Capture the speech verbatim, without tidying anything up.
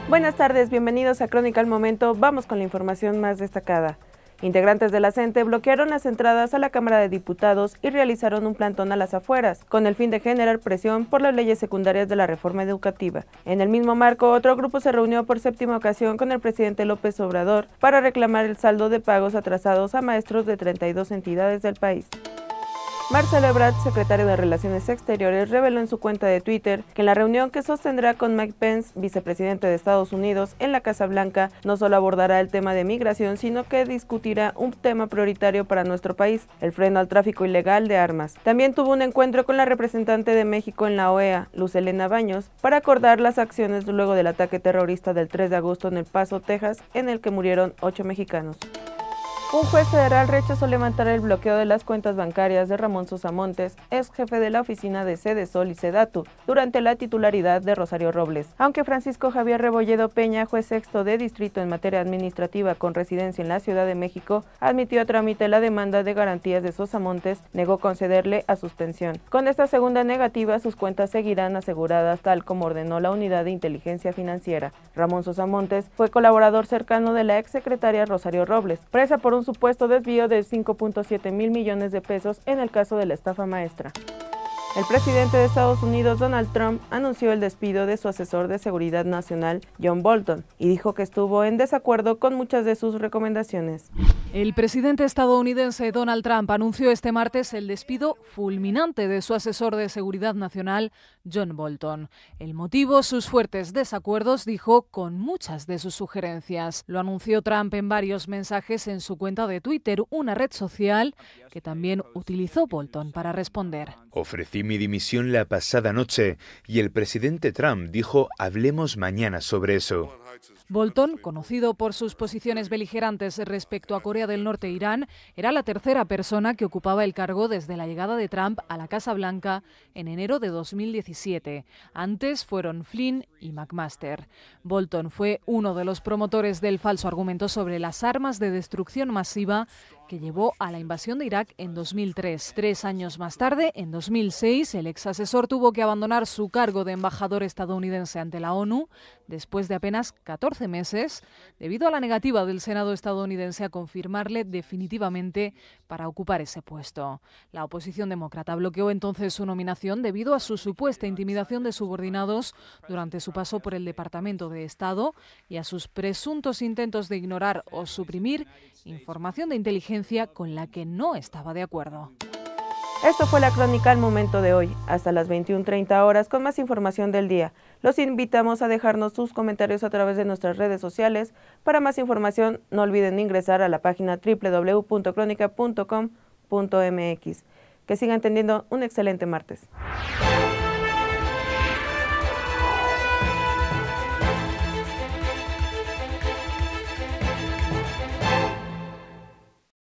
Buenas tardes, bienvenidos a Crónica al Momento. Vamos con la información más destacada. Integrantes de la CENTE bloquearon las entradas a la Cámara de Diputados y realizaron un plantón a las afueras, con el fin de generar presión por las leyes secundarias de la reforma educativa. En el mismo marco, otro grupo se reunió por séptima ocasión con el presidente López Obrador para reclamar el saldo de pagos atrasados a maestros de treinta y dos entidades del país. Marcelo Ebrard, secretario de Relaciones Exteriores, reveló en su cuenta de Twitter que en la reunión que sostendrá con Mike Pence, vicepresidente de Estados Unidos, en la Casa Blanca, no solo abordará el tema de migración, sino que discutirá un tema prioritario para nuestro país, el freno al tráfico ilegal de armas. También tuvo un encuentro con la representante de México en la O E A, Luz Helena Baños, para acordar las acciones luego del ataque terrorista del tres de agosto en El Paso, Texas, en el que murieron ocho mexicanos. Un juez federal rechazó levantar el bloqueo de las cuentas bancarias de Ramón Sosa Montes, ex jefe de la oficina de Sedesol y Sedatu, durante la titularidad de Rosario Robles. Aunque Francisco Javier Rebolledo Peña, juez sexto de distrito en materia administrativa con residencia en la Ciudad de México, admitió a trámite la demanda de garantías de Sosa Montes, negó concederle a suspensión. Con esta segunda negativa, sus cuentas seguirán aseguradas tal como ordenó la Unidad de Inteligencia Financiera. Ramón Sosa Montes fue colaborador cercano de la exsecretaria Rosario Robles, presa por un supuesto desvío de cinco punto siete mil millones de pesos en el caso de la estafa maestra. El presidente de Estados Unidos, Donald Trump, anunció el despido de su asesor de seguridad nacional, John Bolton, y dijo que estuvo en desacuerdo con muchas de sus recomendaciones. El presidente estadounidense Donald Trump anunció este martes el despido fulminante de su asesor de seguridad nacional, John Bolton. El motivo, sus fuertes desacuerdos, dijo, con muchas de sus sugerencias. Lo anunció Trump en varios mensajes en su cuenta de Twitter, una red social que también utilizó Bolton para responder. Ofrecí mi dimisión la pasada noche y el presidente Trump dijo, hablemos mañana sobre eso. Bolton, conocido por sus posiciones beligerantes respecto a Corea del Norte e Irán, era la tercera persona que ocupaba el cargo desde la llegada de Trump a la Casa Blanca en enero de dos mil diecisiete. Antes fueron Flynn y McMaster. Bolton fue uno de los promotores del falso argumento sobre las armas de destrucción masiva que llevó a la invasión de Irak en dos mil tres. Tres años más tarde, en dos mil seis, el ex asesor tuvo que abandonar su cargo de embajador estadounidense ante la ONU después de apenas catorce meses, debido a la negativa del Senado estadounidense a confirmarle definitivamente para ocupar ese puesto. La oposición demócrata bloqueó entonces su nominación debido a su supuesta intimidación de subordinados durante su paso por el Departamento de Estado y a sus presuntos intentos de ignorar o suprimir información de inteligencia con la que no estaba de acuerdo. Esto fue la Crónica al Momento de hoy, hasta las veintiuna treinta horas con más información del día. Los invitamos a dejarnos sus comentarios a través de nuestras redes sociales. Para más información, no olviden ingresar a la página doble u doble u doble u punto crónica punto com punto m x. Que sigan teniendo un excelente martes.